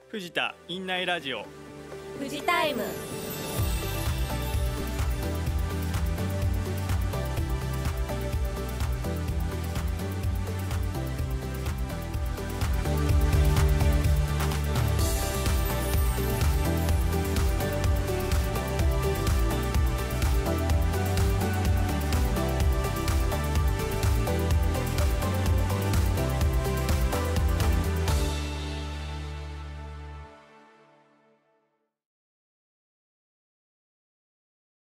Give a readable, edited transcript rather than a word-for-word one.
藤田院内ラジオフジタイム。